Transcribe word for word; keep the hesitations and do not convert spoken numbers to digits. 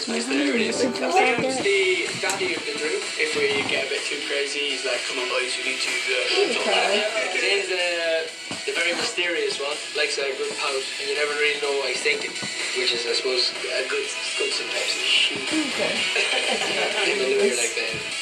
Nice there it is. Sam's the daddy of the group. If we get a bit too crazy, he's like, come on boys, you need to uh, Zane's the, the very mysterious one, likes a good pout, and you never really know what he's thinking, which is, I suppose, a good, good sometimes. Okay. Him and Louis are like the